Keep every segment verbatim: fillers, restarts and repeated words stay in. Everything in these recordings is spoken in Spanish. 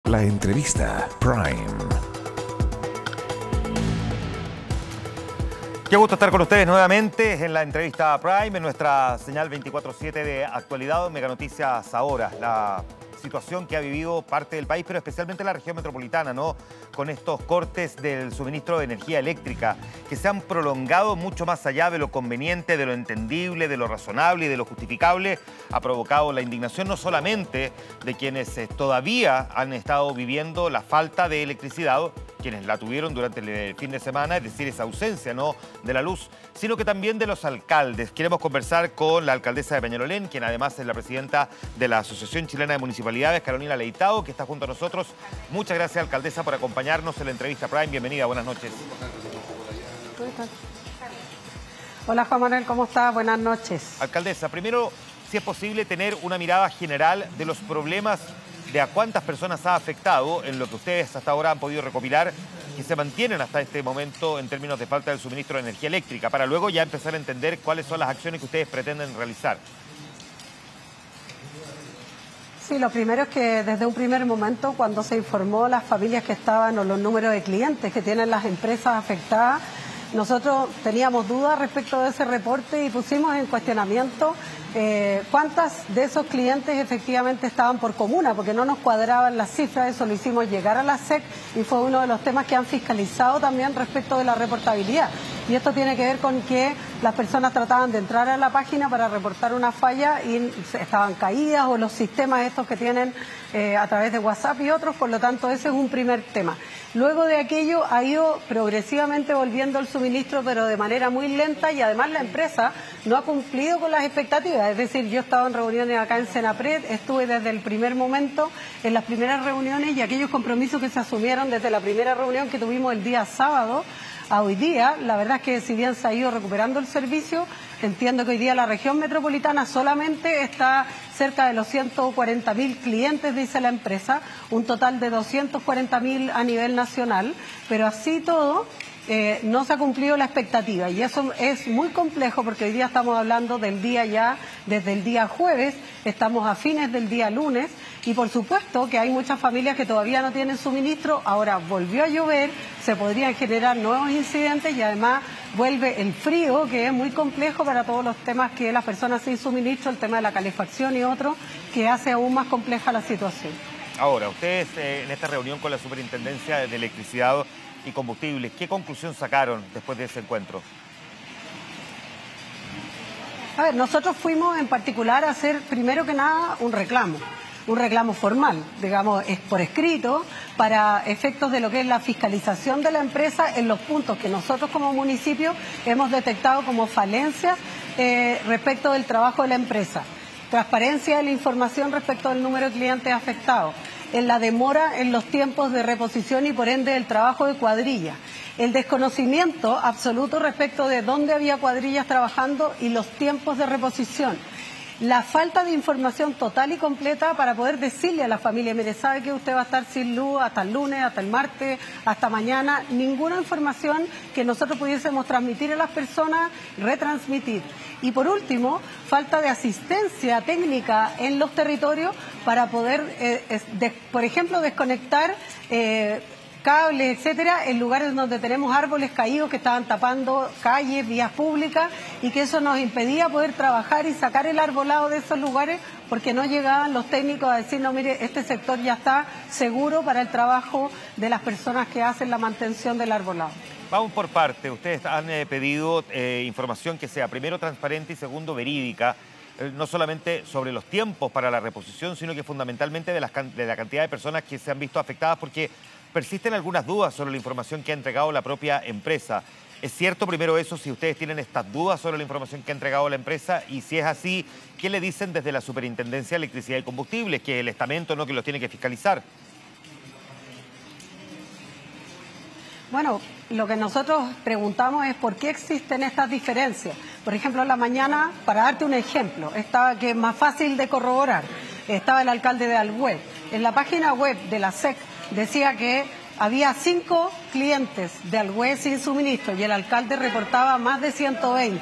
La entrevista Prime. Qué gusto estar con ustedes nuevamente en la entrevista Prime, en nuestra señal veinticuatro siete de actualidad, Mega Noticias Ahora. La situación que ha vivido parte del país, pero especialmente la región metropolitana, ¿no? Con estos cortes del suministro de energía eléctrica que se han prolongado mucho más allá de lo conveniente, de lo entendible, de lo razonable y de lo justificable, ha provocado la indignación no solamente de quienes eh, todavía han estado viviendo la falta de electricidad, quienes la tuvieron durante el fin de semana, es decir, esa ausencia, ¿no?, de la luz, sino que también de los alcaldes. Queremos conversar con la alcaldesa de Peñalolén, quien además es la presidenta de la Asociación Chilena de Municipalidades, Carolina Leitao, que está junto a nosotros. Muchas gracias, alcaldesa, por acompañarnos en la entrevista Prime. Bienvenida, buenas noches. Hola, Juan Manuel, ¿cómo estás? Buenas noches. Alcaldesa, primero, si es posible tener una mirada general de los problemas, de a cuántas personas ha afectado en lo que ustedes hasta ahora han podido recopilar, que se mantienen hasta este momento en términos de falta del suministro de energía eléctrica, para luego ya empezar a entender cuáles son las acciones que ustedes pretenden realizar. Sí, lo primero es que desde un primer momento, cuando se informó las familias que estaban o los números de clientes que tienen las empresas afectadas, nosotros teníamos dudas respecto de ese reporte y pusimos en cuestionamiento eh, cuántas de esos clientes efectivamente estaban por comuna, porque no nos cuadraban las cifras. Eso lo hicimos llegar a la S E C y fue uno de los temas que han fiscalizado también respecto de la reportabilidad. Y esto tiene que ver con que las personas trataban de entrar a la página para reportar una falla y estaban caídas, o los sistemas estos que tienen eh, a través de WhatsApp y otros. Por lo tanto, ese es un primer tema. Luego de aquello ha ido progresivamente volviendo el suministro, pero de manera muy lenta, y además la empresa no ha cumplido con las expectativas. Es decir, yo he estado en reuniones acá en Senapred, estuve desde el primer momento en las primeras reuniones, y aquellos compromisos que se asumieron desde la primera reunión que tuvimos el día sábado a hoy día, la verdad es que si bien se ha ido recuperando el servicio, entiendo que hoy día la región metropolitana solamente está cerca de los ciento cuarenta mil clientes, dice la empresa, un total de doscientos cuarenta mil a nivel nacional, pero así todo eh, no se ha cumplido la expectativa, y eso es muy complejo porque hoy día estamos hablando del día ya, desde el día jueves, estamos a fines del día lunes, y por supuesto que hay muchas familias que todavía no tienen suministro. Ahora volvió a llover, se podrían generar nuevos incidentes, y además vuelve el frío, que es muy complejo para todos los temas que las personas sin suministro, el tema de la calefacción y otros, que hace aún más compleja la situación. Ahora, ustedes eh, en esta reunión con la Superintendencia de Electricidad y Combustibles, ¿qué conclusión sacaron después de ese encuentro? A ver, nosotros fuimos en particular a hacer, primero que nada, un reclamo. un reclamo formal, digamos, es por escrito, para efectos de lo que es la fiscalización de la empresa en los puntos que nosotros como municipio hemos detectado como falencias eh, respecto del trabajo de la empresa. Transparencia de la información respecto del número de clientes afectados, en la demora en los tiempos de reposición y por ende el trabajo de cuadrillas, el desconocimiento absoluto respecto de dónde había cuadrillas trabajando y los tiempos de reposición. La falta de información total y completa para poder decirle a la familia, mire, sabe que usted va a estar sin luz hasta el lunes, hasta el martes, hasta mañana. Ninguna información que nosotros pudiésemos transmitir a las personas, retransmitir. Y por último, falta de asistencia técnica en los territorios para poder, eh, de, por ejemplo, desconectar eh, cables, etcétera, en lugares donde tenemos árboles caídos que estaban tapando calles, vías públicas, y que eso nos impedía poder trabajar y sacar el arbolado de esos lugares, porque no llegaban los técnicos a decir, no, mire, este sector ya está seguro para el trabajo de las personas que hacen la mantención del arbolado. Vamos por parte. Ustedes han eh, pedido eh, información que sea primero transparente y segundo verídica, eh, no solamente sobre los tiempos para la reposición, sino que fundamentalmente de, las, de la cantidad de personas que se han visto afectadas, porque persisten algunas dudas sobre la información que ha entregado la propia empresa. ¿Es cierto primero eso, si ustedes tienen estas dudas sobre la información que ha entregado la empresa? Y si es así, ¿qué le dicen desde la Superintendencia de Electricidad y Combustibles? Que el estamento no que los tiene que fiscalizar. Bueno, lo que nosotros preguntamos es por qué existen estas diferencias. Por ejemplo, en la mañana, para darte un ejemplo, estaba que es más fácil de corroborar, estaba el alcalde de Alhué. En la página web de la S E C decía que había cinco clientes de Alhué sin suministro y el alcalde reportaba más de ciento veinte.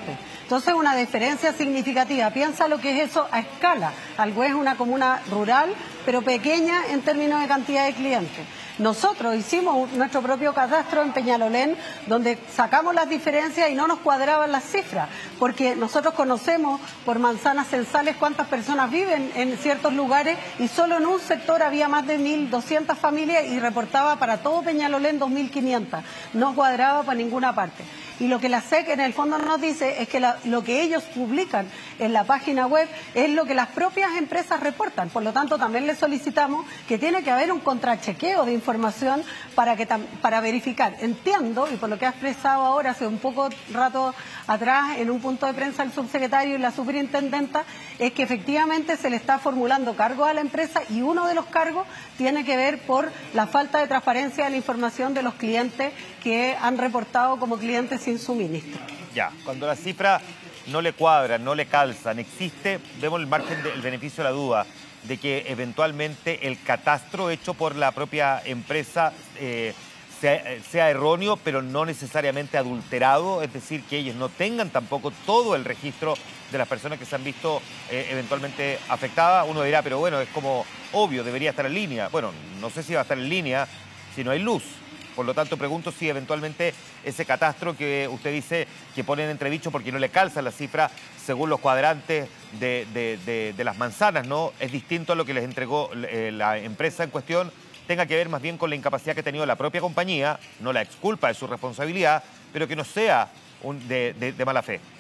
Entonces, una diferencia significativa. Piensa lo que es eso a escala. Algo es una comuna rural, pero pequeña en términos de cantidad de clientes. Nosotros hicimos nuestro propio catastro en Peñalolén, donde sacamos las diferencias y no nos cuadraban las cifras, porque nosotros conocemos por manzanas censales cuántas personas viven en ciertos lugares y solo en un sector había más de mil doscientas familias y reportaba para todo Peñalolén dos mil quinientas. No cuadraba para ninguna parte. Y lo que la S E C en el fondo nos dice es que la, lo que ellos publican en la página web es lo que las propias empresas reportan. Por lo tanto, también les solicitamos que tiene que haber un contrachequeo de información para, que, para verificar. Entiendo, y por lo que ha expresado ahora hace un poco rato atrás en un punto de prensa el subsecretario y la superintendenta, es que efectivamente se le está formulando cargos a la empresa y uno de los cargos tiene que ver por la falta de transparencia de la información de los clientes que han reportado como clientes sin suministro. Ya, cuando las cifras no le cuadran, no le calzan, existe, vemos el margen del beneficio de la duda, de que eventualmente el catastro hecho por la propia empresa eh, sea, sea erróneo, pero no necesariamente adulterado, es decir, que ellos no tengan tampoco todo el registro de las personas que se han visto eh, eventualmente afectadas. Uno dirá, pero bueno, es como obvio, debería estar en línea. Bueno, no sé si va a estar en línea si no hay luz. Por lo tanto, pregunto si eventualmente ese catastro que usted dice que pone en entredicho porque no le calzan las cifras según los cuadrantes de, de, de, de las manzanas, ¿no? Es distinto a lo que les entregó eh, la empresa en cuestión, tenga que ver más bien con la incapacidad que ha tenido la propia compañía, no la exculpa de su responsabilidad, pero que no sea un, de, de, de mala fe.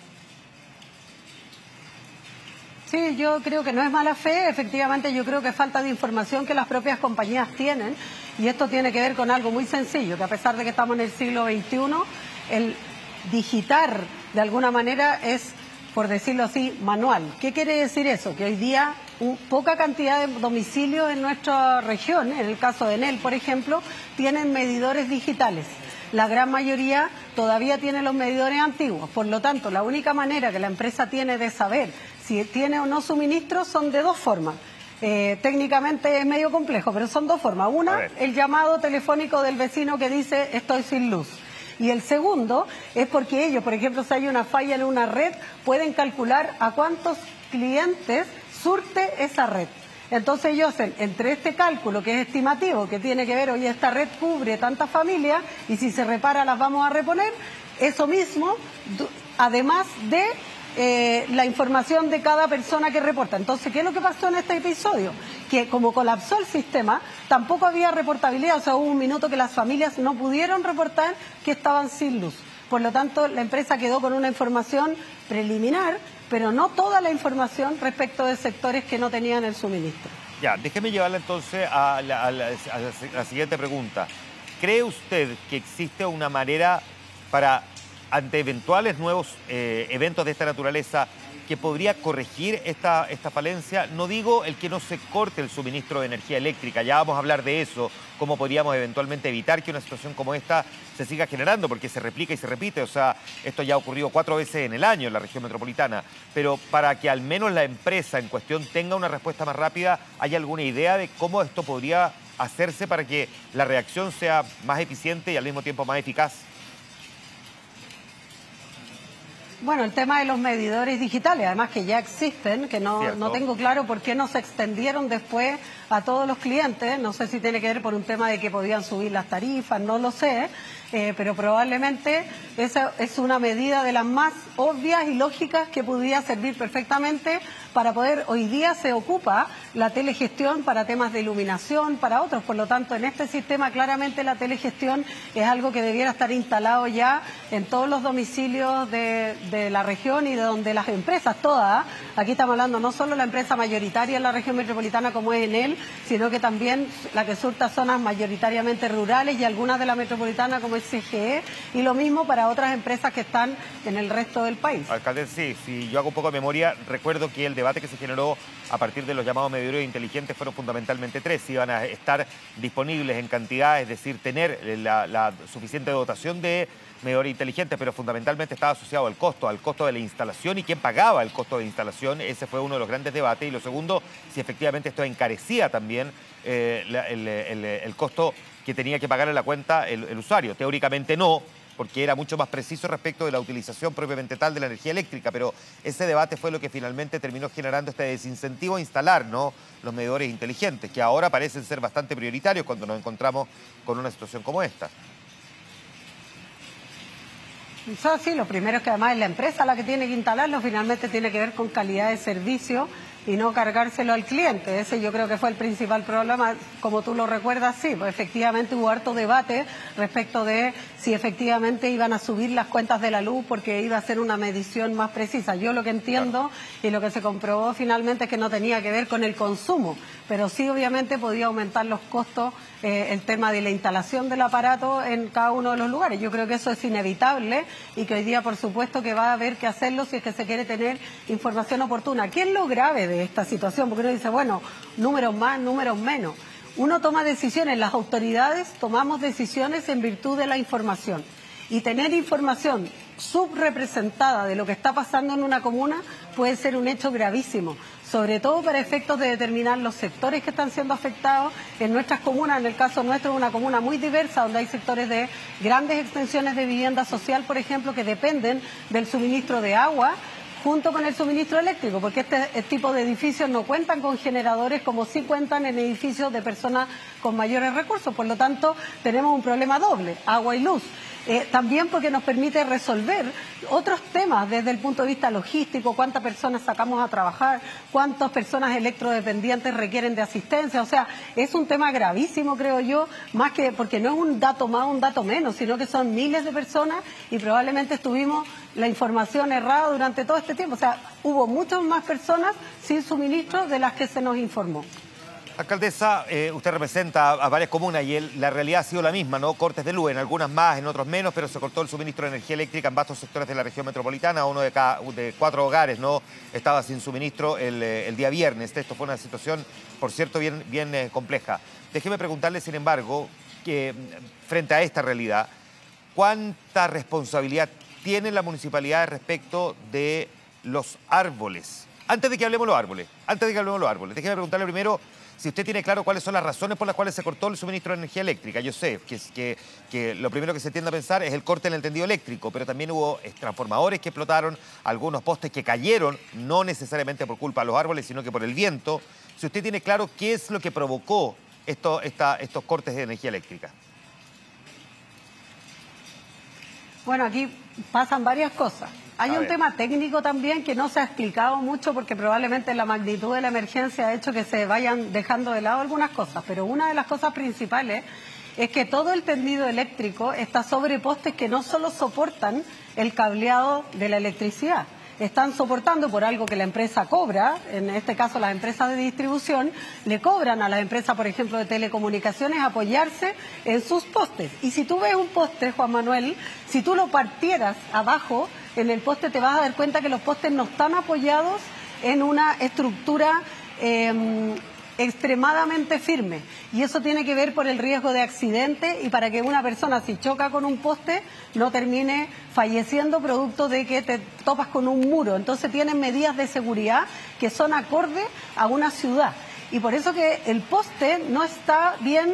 Sí, yo creo que no es mala fe, efectivamente yo creo que es falta de información que las propias compañías tienen y esto tiene que ver con algo muy sencillo, que a pesar de que estamos en el siglo veintiuno, el digitar de alguna manera es, por decirlo así, manual. ¿Qué quiere decir eso? Que hoy día un, poca cantidad de domicilios en nuestra región, en el caso de Enel, por ejemplo, tienen medidores digitales. La gran mayoría todavía tiene los medidores antiguos, por lo tanto, la única manera que la empresa tiene de saber si tiene o no suministro son de dos formas. Eh, técnicamente es medio complejo, pero son dos formas. Una, el llamado telefónico del vecino que dice estoy sin luz. Y el segundo es porque ellos, por ejemplo, si hay una falla en una red, pueden calcular a cuántos clientes surte esa red. Entonces ellos hacen entre este cálculo que es estimativo, que tiene que ver, oye, esta red cubre tantas familias y si se repara las vamos a reponer, eso mismo, además de eh, la información de cada persona que reporta. Entonces, ¿qué es lo que pasó en este episodio? Que como colapsó el sistema, tampoco había reportabilidad, o sea, hubo un minuto que las familias no pudieron reportar que estaban sin luz. Por lo tanto, la empresa quedó con una información preliminar, pero no toda la información respecto de sectores que no tenían el suministro. Ya, déjeme llevarla entonces a la, a la, a la siguiente pregunta. ¿Cree usted que existe una manera para, ante eventuales nuevos eh, eventos de esta naturaleza, que podría corregir esta, esta falencia? No digo el que no se corte el suministro de energía eléctrica, ya vamos a hablar de eso, cómo podríamos eventualmente evitar que una situación como esta se siga generando, porque se replica y se repite, o sea, esto ya ha ocurrido cuatro veces en el año en la región metropolitana, pero para que al menos la empresa en cuestión tenga una respuesta más rápida, ¿hay alguna idea de cómo esto podría hacerse para que la reacción sea más eficiente y al mismo tiempo más eficaz? Bueno, el tema de los medidores digitales, además que ya existen, que no, no tengo claro por qué no se extendieron después a todos los clientes, no sé si tiene que ver por un tema de que podían subir las tarifas, no lo sé, eh, pero probablemente esa es una medida de las más obvias y lógicas que podría servir perfectamente para poder, hoy día se ocupa la telegestión para temas de iluminación, para otros, por lo tanto en este sistema claramente la telegestión es algo que debiera estar instalado ya en todos los domicilios de, de la región y de donde las empresas todas, aquí estamos hablando no solo la empresa mayoritaria en la región metropolitana como es Enel, sino que también la que surta zonas mayoritariamente rurales y algunas de la metropolitana como es C G E, y lo mismo para otras empresas que están en el resto del país. Alcalde, sí, si yo hago un poco de memoria, recuerdo que el debate que se generó a partir de los llamados medidores inteligentes fueron fundamentalmente tres. Iban a estar disponibles en cantidad, es decir, tener la, la suficiente dotación de medidores inteligentes, pero fundamentalmente estaba asociado al costo, al costo de la instalación y quién pagaba el costo de instalación. Ese fue uno de los grandes debates. Y lo segundo, si efectivamente esto encarecía también eh, la, el, el, el costo que tenía que pagar en la cuenta el, el usuario. Teóricamente no, porque era mucho más preciso respecto de la utilización propiamente tal de la energía eléctrica, pero ese debate fue lo que finalmente terminó generando este desincentivo a instalar, ¿no?, los medidores inteligentes, que ahora parecen ser bastante prioritarios cuando nos encontramos con una situación como esta. Eso sí, lo primero es que además es la empresa la que tiene que instalarlo, finalmente tiene que ver con calidad de servicio y no cargárselo al cliente. Ese yo creo que fue el principal problema. Como tú lo recuerdas, sí, pues efectivamente hubo harto debate respecto de si efectivamente iban a subir las cuentas de la luz porque iba a ser una medición más precisa. Yo lo que entiendo y lo que se comprobó finalmente es que no tenía que ver con el consumo, pero sí obviamente podía aumentar los costos, eh, el tema de la instalación del aparato en cada uno de los lugares. Yo creo que eso es inevitable y que hoy día por supuesto que va a haber que hacerlo si es que se quiere tener información oportuna. ¿Qué es lo grave de esta situación? Porque uno dice, bueno, números más, números menos. Uno toma decisiones, las autoridades tomamos decisiones en virtud de la información. Y tener información subrepresentada de lo que está pasando en una comuna puede ser un hecho gravísimo, sobre todo para efectos de determinar los sectores que están siendo afectados en nuestras comunas. En el caso nuestro es una comuna muy diversa, donde hay sectores de grandes extensiones de vivienda social, por ejemplo, que dependen del suministro de agua, junto con el suministro eléctrico, porque este tipo de edificios no cuentan con generadores como sí cuentan en edificios de personas con mayores recursos. Por lo tanto, tenemos un problema doble, agua y luz. Eh, también porque nos permite resolver otros temas desde el punto de vista logístico, cuántas personas sacamos a trabajar, cuántas personas electrodependientes requieren de asistencia. O sea, es un tema gravísimo, creo yo, más que porque no es un dato más, un dato menos, sino que son miles de personas y probablemente estuvimos la información errada durante todo este tiempo. O sea, hubo muchas más personas sin suministro de las que se nos informó. Alcaldesa, eh, usted representa a varias comunas y el, la realidad ha sido la misma, ¿no? Cortes de luz, en algunas más, en otros menos, pero se cortó el suministro de energía eléctrica en vastos sectores de la región metropolitana. Uno de cada de cuatro hogares no estaba sin suministro el, el día viernes. Esto fue una situación, por cierto, bien, bien eh, compleja. Déjeme preguntarle, sin embargo, que frente a esta realidad, ¿cuánta responsabilidad tiene la municipalidad respecto de los árboles? Antes de que hablemos de los árboles, antes de que hablemos de los árboles, déjeme preguntarle primero si usted tiene claro cuáles son las razones por las cuales se cortó el suministro de energía eléctrica. Yo sé que, que, que lo primero que se tiende a pensar es el corte en el tendido eléctrico, pero también hubo transformadores que explotaron, algunos postes que cayeron, no necesariamente por culpa de los árboles, sino que por el viento. Si usted tiene claro qué es lo que provocó esto, esta, estos cortes de energía eléctrica. Bueno, aquí pasan varias cosas. Hay A un ver. tema técnico también que no se ha explicado mucho porque probablemente la magnitud de la emergencia ha hecho que se vayan dejando de lado algunas cosas, pero una de las cosas principales es que todo el tendido eléctrico está sobre postes que no solo soportan el cableado de la electricidad, están soportando por algo que la empresa cobra, en este caso las empresas de distribución, le cobran a las empresas, por ejemplo, de telecomunicaciones apoyarse en sus postes. Y si tú ves un poste, Juan Manuel, si tú lo partieras abajo, en el poste te vas a dar cuenta que los postes no están apoyados en una estructura eh, extremadamente firme. Y eso tiene que ver por el riesgo de accidente y para que una persona, si choca con un poste, no termine falleciendo producto de que te topas con un muro. Entonces tienen medidas de seguridad que son acorde a una ciudad. Y por eso que el poste no está bien.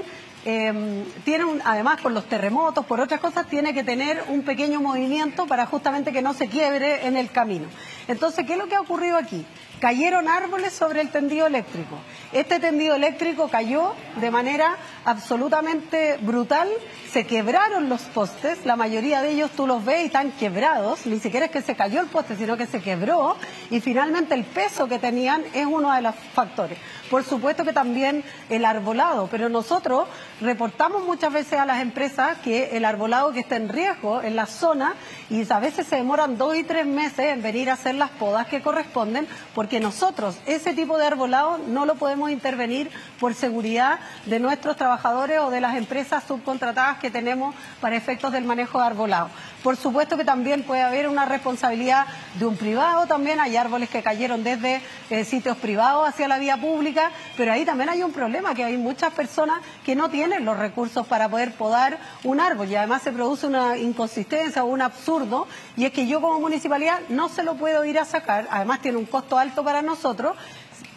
Eh, tiene un, además por los terremotos, por otras cosas, tiene que tener un pequeño movimiento para justamente que no se quiebre en el camino. Entonces, ¿qué es lo que ha ocurrido aquí? Cayeron árboles sobre el tendido eléctrico. Este tendido eléctrico cayó de manera absolutamente brutal, se quebraron los postes, la mayoría de ellos tú los ves y están quebrados, ni siquiera es que se cayó el poste, sino que se quebró y finalmente el peso que tenían es uno de los factores. Por supuesto que también el arbolado, pero nosotros reportamos muchas veces a las empresas que el arbolado que está en riesgo en la zona y a veces se demoran dos y tres meses en venir a hacer las podas que corresponden porque nosotros ese tipo de arbolado no lo podemos intervenir por seguridad de nuestros trabajadores o de las empresas subcontratadas que tenemos para efectos del manejo de arbolado. Por supuesto que también puede haber una responsabilidad de un privado, también hay árboles que cayeron desde eh, sitios privados hacia la vía pública, pero ahí también hay un problema, que hay muchas personas que no tienen los recursos para poder podar un árbol y además se produce una inconsistencia o un absurdo, y es que yo como municipalidad no se lo puedo ir a sacar, además tiene un costo alto para nosotros,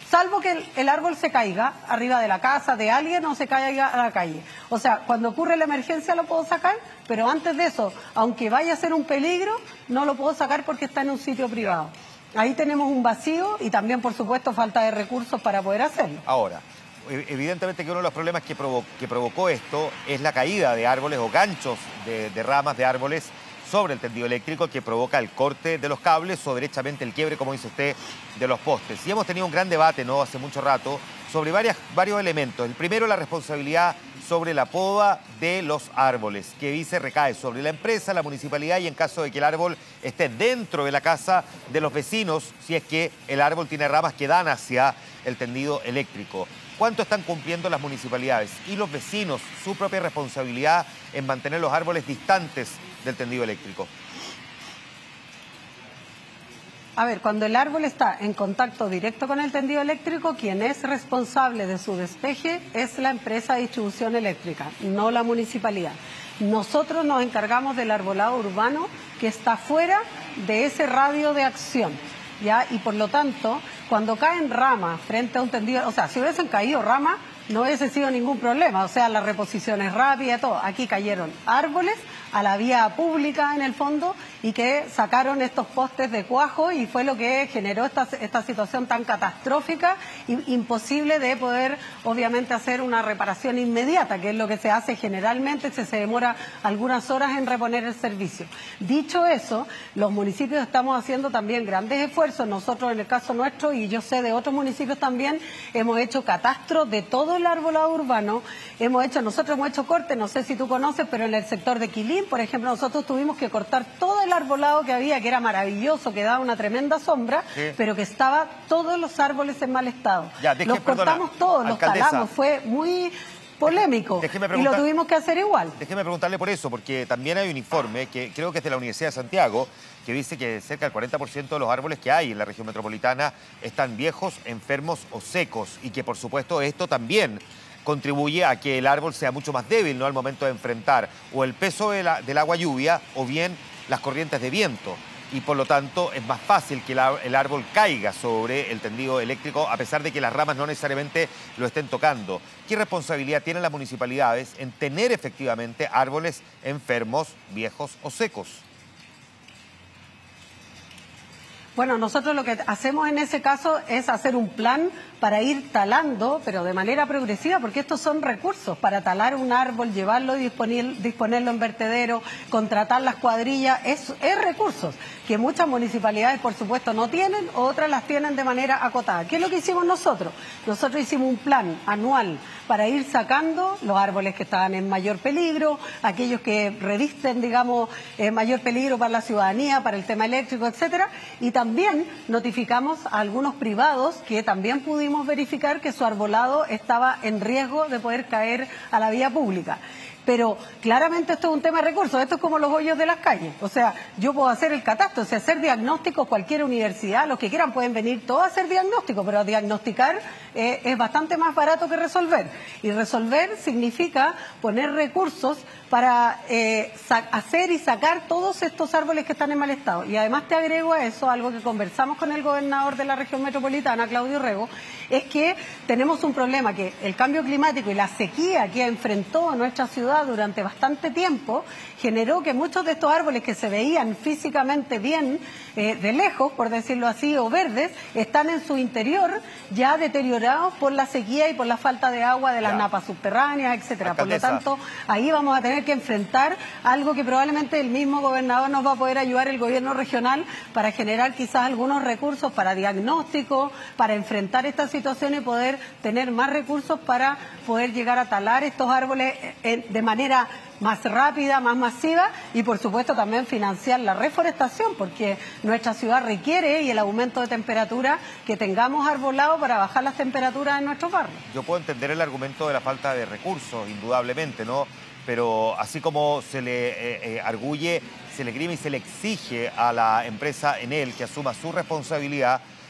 salvo que el, el árbol se caiga arriba de la casa de alguien o se caiga a la calle. O sea, cuando ocurre la emergencia lo puedo sacar, pero antes de eso, aunque vaya a ser un peligro, no lo puedo sacar porque está en un sitio privado. Ahí tenemos un vacío y también, por supuesto, falta de recursos para poder hacerlo. Ahora, evidentemente que uno de los problemas que, provo que provocó esto es la caída de árboles o ganchos de, de ramas de árboles sobre el tendido eléctrico, que provoca el corte de los cables o derechamente el quiebre, como dice usted, de los postes. Y hemos tenido un gran debate, ¿no?, hace mucho rato, sobre varias, varios elementos. El primero, la responsabilidad sobre la poda de los árboles, que dice recae sobre la empresa, la municipalidad, y en caso de que el árbol esté dentro de la casa de los vecinos, si es que el árbol tiene ramas que dan hacia el tendido eléctrico. ¿Cuánto están cumpliendo las municipalidades y los vecinos su propia responsabilidad en mantener los árboles distantes del tendido eléctrico? A ver, cuando el árbol está en contacto directo con el tendido eléctrico, quien es responsable de su despeje es la empresa de distribución eléctrica, no la municipalidad. Nosotros nos encargamos del arbolado urbano que está fuera de ese radio de acción, ¿ya? Y por lo tanto, cuando caen ramas frente a un tendido, o sea, si hubiesen caído ramas, no hubiese sido ningún problema, o sea, la reposición es rápida, todo. Aquí cayeron árboles a la vía pública en el fondo y que sacaron estos postes de cuajo y fue lo que generó esta, esta situación tan catastrófica e imposible de poder, obviamente, hacer una reparación inmediata, que es lo que se hace generalmente, se, se demora algunas horas en reponer el servicio. Dicho eso, los municipios estamos haciendo también grandes esfuerzos. Nosotros, en el caso nuestro, y yo sé de otros municipios también, hemos hecho catastro de todo el arbolado urbano. Hemos hecho, nosotros hemos hecho cortes, no sé si tú conoces, pero en el sector de Quilín, por ejemplo, nosotros tuvimos que cortar todo el arbolado que había, que era maravilloso, que daba una tremenda sombra, sí, pero que estaba todos los árboles en mal estado. Ya, deje, los cortamos perdona, todos, los talamos, fue muy polémico y lo tuvimos que hacer igual. Déjeme preguntarle por eso, porque también hay un informe que creo que es de la Universidad de Santiago, que dice que cerca del cuarenta por ciento de los árboles que hay en la región metropolitana están viejos, enfermos o secos, y que por supuesto esto también contribuye a que el árbol sea mucho más débil, ¿no?, al momento de enfrentar o el peso de la, del agua lluvia o bien las corrientes de viento. Y por lo tanto es más fácil que la, el árbol caiga sobre el tendido eléctrico, a pesar de que las ramas no necesariamente lo estén tocando. ¿Qué responsabilidad tienen las municipalidades en tener efectivamente árboles enfermos, viejos o secos? Bueno, nosotros lo que hacemos en ese caso es hacer un plan para ir talando, pero de manera progresiva, porque estos son recursos para talar un árbol, llevarlo y disponer, disponerlo en vertedero, contratar las cuadrillas, es, es recursos que muchas municipalidades, por supuesto, no tienen, otras las tienen de manera acotada. ¿Qué es lo que hicimos nosotros? Nosotros hicimos un plan anual para ir sacando los árboles que estaban en mayor peligro, aquellos que revisten, digamos, eh, mayor peligro para la ciudadanía, para el tema eléctrico, etcétera, y también notificamos a algunos privados que también pudimos verificar que su arbolado estaba en riesgo de poder caer a la vía pública. Pero claramente esto es un tema de recursos, esto es como los hoyos de las calles. O sea, yo puedo hacer el catastro, o sea, hacer diagnósticos, cualquier universidad, los que quieran pueden venir todos a hacer diagnósticos, pero diagnosticar eh, es bastante más barato que resolver. Y resolver significa poner recursos para eh, hacer y sacar todos estos árboles que están en mal estado. Y además te agrego a eso algo que conversamos con el gobernador de la región metropolitana, Claudio Rego, es que tenemos un problema, que el cambio climático y la sequía que enfrentó nuestra ciudad durante bastante tiempo generó que muchos de estos árboles que se veían físicamente bien eh, de lejos, por decirlo así, o verdes, están en su interior ya deteriorados por la sequía y por la falta de agua de las ya. napas subterráneas, etcétera. Por lo tanto, ahí vamos a tener que enfrentar algo que probablemente el mismo gobernador nos va a poder ayudar, el gobierno regional, para generar quizás algunos recursos para diagnóstico, para enfrentar esta situación y poder tener más recursos para poder llegar a talar estos árboles de manera más rápida, más masiva, y por supuesto también financiar la reforestación, porque nuestra ciudad requiere, y el aumento de temperatura, que tengamos arbolado para bajar las temperaturas en nuestros barrios. Yo puedo entender el argumento de la falta de recursos, indudablemente, ¿no? Pero así como se le eh, eh, arguye, se le grime y se le exige a la empresa Enel que asuma su responsabilidad,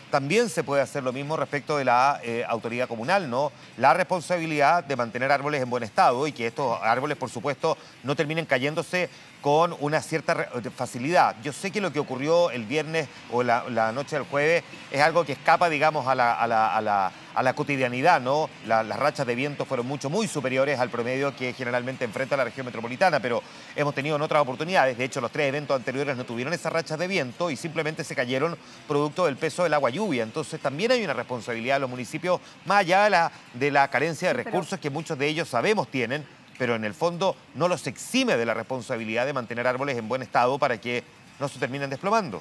también se puede hacer lo mismo respecto de la eh, autoridad comunal, ¿no? La responsabilidad de mantener árboles en buen estado y que estos árboles, por supuesto, no terminen cayéndose con una cierta facilidad. Yo sé que lo que ocurrió el viernes o la, la noche del jueves es algo que escapa, digamos, a la, a la, a la, a la cotidianidad, ¿no? La, las rachas de viento fueron mucho, muy superiores al promedio que generalmente enfrenta la región metropolitana, pero hemos tenido en otras oportunidades. De hecho, los tres eventos anteriores no tuvieron esas rachas de viento y simplemente se cayeron producto del peso del agua lluvia. Entonces, también hay una responsabilidad de los municipios, más allá de la, de la carencia de recursos que muchos de ellos sabemos tienen, pero en el fondo no los exime de la responsabilidad de mantener árboles en buen estado para que no se terminen desplomando.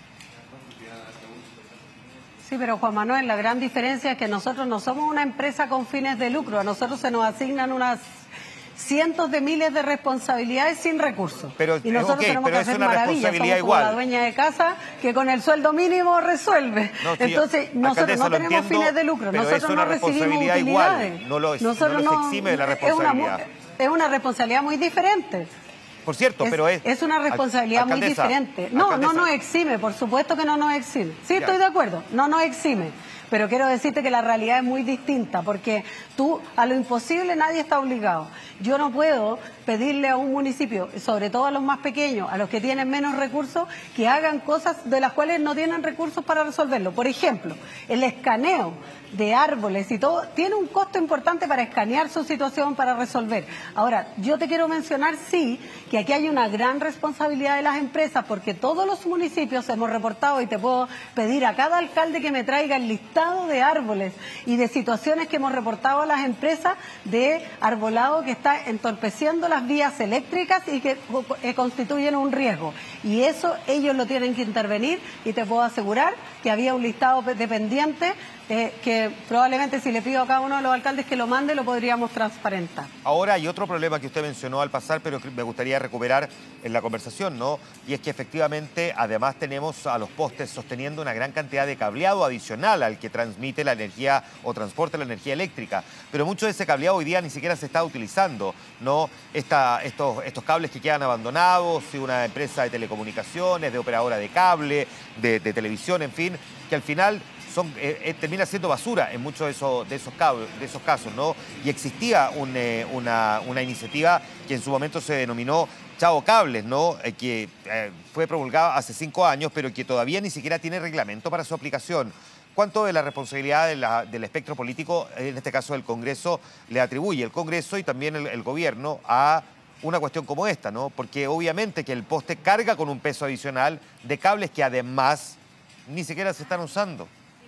Sí, pero Juan Manuel, la gran diferencia es que nosotros no somos una empresa con fines de lucro, a nosotros se nos asignan unas cientos de miles de responsabilidades sin recursos. Pero, y nosotros okay, tenemos pero que es hacer una maravillas, responsabilidad somos como igual. la dueña de casa que con el sueldo mínimo resuelve. No, sí, Entonces, nosotros no tenemos entiendo, fines de lucro, pero nosotros es una no recibimos responsabilidad utilidades. Igual, no lo es, nosotros no nos exime de la responsabilidad. Es una, es una responsabilidad muy diferente. Por cierto, es, pero es... Es una responsabilidad muy diferente. No, alcaldesa. no nos exime, por supuesto que no nos exime. Sí, ya. Estoy de acuerdo, no nos exime. Pero quiero decirte que la realidad es muy distinta, porque tú, a lo imposible nadie está obligado. Yo no puedo pedirle a un municipio, sobre todo a los más pequeños, a los que tienen menos recursos, que hagan cosas de las cuales no tienen recursos para resolverlo. Por ejemplo, el escaneo de árboles y todo, tiene un costo importante para escanear su situación, para resolver. Ahora, yo te quiero mencionar, sí, que aquí hay una gran responsabilidad de las empresas, porque todos los municipios hemos reportado, y te puedo pedir a cada alcalde que me traiga el listado de árboles y de situaciones que hemos reportado a las empresas de arbolado que está entorpeciendo las vías eléctricas y que eh, constituyen un riesgo. Y eso ellos lo tienen que intervenir, y te puedo asegurar que había un listado de pendientes eh, que probablemente si le pido a cada uno de los alcaldes que lo mande, lo podríamos transparentar. Ahora hay otro problema que usted mencionó al pasar, pero que me gustaría recuperar en la conversación, ¿no? Y es que efectivamente además tenemos a los postes sosteniendo una gran cantidad de cableado adicional al que transmite la energía o transporta la energía eléctrica. Pero mucho de ese cableado hoy día ni siquiera se está utilizando, ¿no? Esta, estos, estos cables que quedan abandonados, y una empresa de telecomunicaciones, de operadora de cable, de, de televisión, en fin, que al final son, eh, eh, termina siendo basura en muchos de esos, de esos, cables, de esos casos, ¿no? Y existía un, eh, una, una iniciativa que en su momento se denominó Chao Cables, ¿no? Eh, que eh, fue promulgada hace cinco años, pero que todavía ni siquiera tiene reglamento para su aplicación. ¿Cuánto de la responsabilidad de la, del espectro político, en este caso del Congreso, le atribuye el Congreso y también el, el gobierno a una cuestión como esta, ¿no? Porque obviamente que el poste carga con un peso adicional de cables que además ni siquiera se están usando.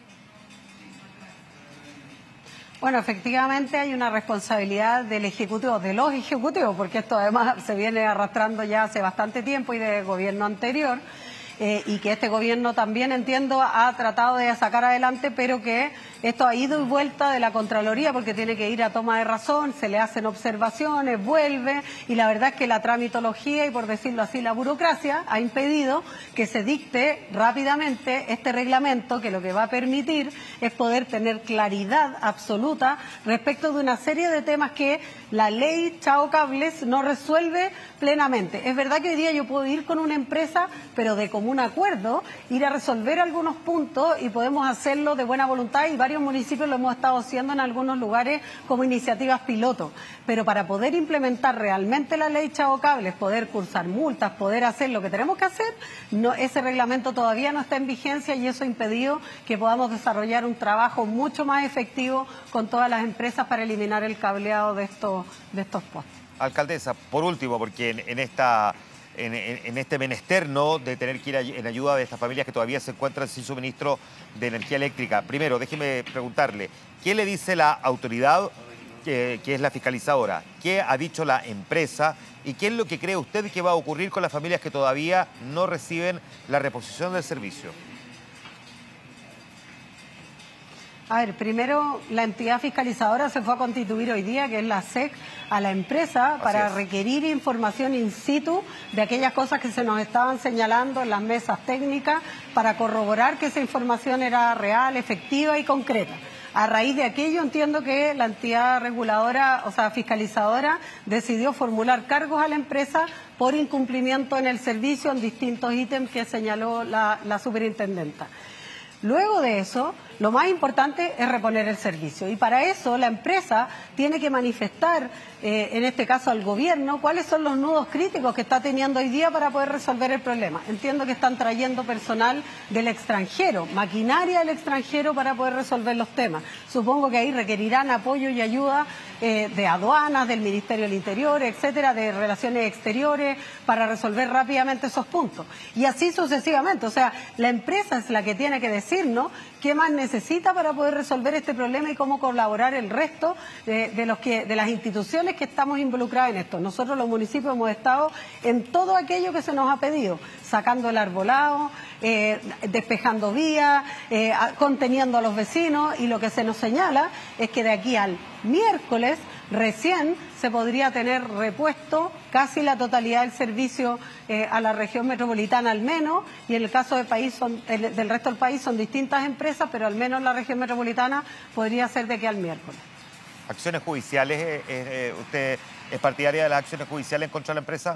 Bueno, efectivamente hay una responsabilidad del Ejecutivo, de los Ejecutivos, porque esto además se viene arrastrando ya hace bastante tiempo y del gobierno anterior, eh, y que este gobierno también, entiendo, ha tratado de sacar adelante, pero que esto ha ido y vuelta de la Contraloría porque tiene que ir a toma de razón, se le hacen observaciones, vuelve, y la verdad es que la tramitología y, por decirlo así, la burocracia ha impedido que se dicte rápidamente este reglamento, que lo que va a permitir es poder tener claridad absoluta respecto de una serie de temas que la ley Chao Cables no resuelve plenamente. Es verdad que hoy día yo puedo ir con una empresa, pero de común acuerdo, ir a resolver algunos puntos, y podemos hacerlo de buena voluntad, y varios municipios lo hemos estado haciendo en algunos lugares como iniciativas piloto. Pero para poder implementar realmente la ley Chao Cables, poder cursar multas, poder hacer lo que tenemos que hacer, no, ese reglamento todavía no está en vigencia, y eso ha impedido que podamos desarrollar un trabajo mucho más efectivo con todas las empresas para eliminar el cableado de estos, de estos postes. Alcaldesa, por último, porque en, en esta... En, en, en este menester, ¿no?, de tener que ir a, en ayuda de estas familias que todavía se encuentran sin suministro de energía eléctrica. Primero, déjeme preguntarle, ¿qué le dice la autoridad que, que es la fiscalizadora? ¿Qué ha dicho la empresa? ¿Y qué es lo que cree usted que va a ocurrir con las familias que todavía no reciben la reposición del servicio? A ver, primero, la entidad fiscalizadora se fue a constituir hoy día, que es la S E C, a la empresa para requerir información in situ de aquellas cosas que se nos estaban señalando en las mesas técnicas, para corroborar que esa información era real, efectiva y concreta. A raíz de aquello, entiendo que la entidad reguladora, o sea, fiscalizadora, decidió formular cargos a la empresa por incumplimiento en el servicio en distintos ítems que señaló la, la superintendenta. Luego de eso, lo más importante es reponer el servicio. Y para eso la empresa tiene que manifestar, eh, en este caso al gobierno, cuáles son los nudos críticos que está teniendo hoy día para poder resolver el problema. Entiendo que están trayendo personal del extranjero, maquinaria del extranjero para poder resolver los temas. Supongo que ahí requerirán apoyo y ayuda eh, de aduanas, del Ministerio del Interior, etcétera, de Relaciones Exteriores, para resolver rápidamente esos puntos. Y así sucesivamente. O sea, la empresa es la que tiene que decirnos qué más necesita para poder resolver este problema y cómo colaborar el resto de, de, los que, de las instituciones que estamos involucradas en esto. Nosotros los municipios hemos estado en todo aquello que se nos ha pedido, sacando el arbolado, eh, despejando vías, eh, conteniendo a los vecinos, y lo que se nos señala es que de aquí al miércoles recién se podría tener repuesto casi la totalidad del servicio eh, a la región metropolitana al menos, y en el caso del país son, el, del resto del país son distintas empresas, pero al menos la región metropolitana podría ser de aquí al miércoles. ¿Acciones judiciales? Eh, eh, ¿Usted es partidaria de las acciones judiciales contra la empresa?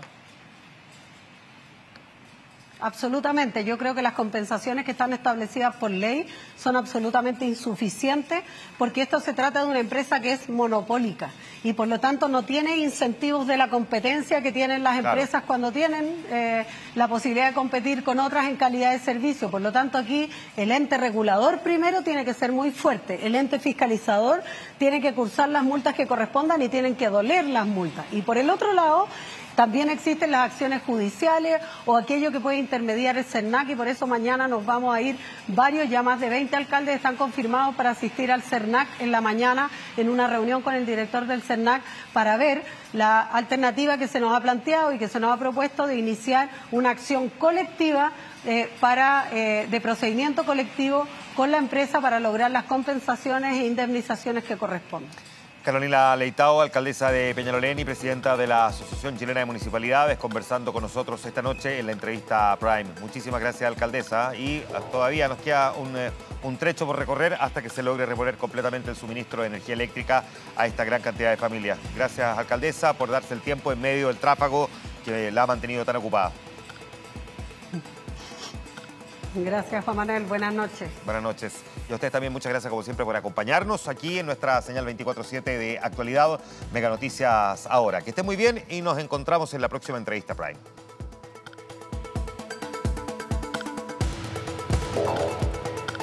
Absolutamente. Yo creo que las compensaciones que están establecidas por ley son absolutamente insuficientes, porque esto se trata de una empresa que es monopólica y por lo tanto no tiene incentivos de la competencia que tienen las empresas, claro, cuando tienen eh, la posibilidad de competir con otras en calidad de servicio. Por lo tanto, aquí el ente regulador primero tiene que ser muy fuerte, el ente fiscalizador tiene que cursar las multas que correspondan y tienen que doler las multas. Y por el otro lado, también existen las acciones judiciales o aquello que puede intermediar el CERNAC, y por eso mañana nos vamos a ir varios, ya más de veinte alcaldes están confirmados para asistir al CERNAC en la mañana en una reunión con el director del CERNAC para ver la alternativa que se nos ha planteado y que se nos ha propuesto de iniciar una acción colectiva eh, para eh, de procedimiento colectivo con la empresa para lograr las compensaciones e indemnizaciones que corresponden. Carolina Leitao, alcaldesa de Peñalolén y presidenta de la Asociación Chilena de Municipalidades, conversando con nosotros esta noche en la entrevista Prime. Muchísimas gracias, alcaldesa. Y todavía nos queda un, un trecho por recorrer hasta que se logre reponer completamente el suministro de energía eléctrica a esta gran cantidad de familias. Gracias, alcaldesa, por darse el tiempo en medio del tráfago que la ha mantenido tan ocupada. Gracias, Juan Manuel. Buenas noches. Buenas noches. Y a ustedes también muchas gracias, como siempre, por acompañarnos aquí en nuestra señal veinticuatro siete de actualidad, Mega Noticias Ahora. Que estén muy bien y nos encontramos en la próxima entrevista Prime.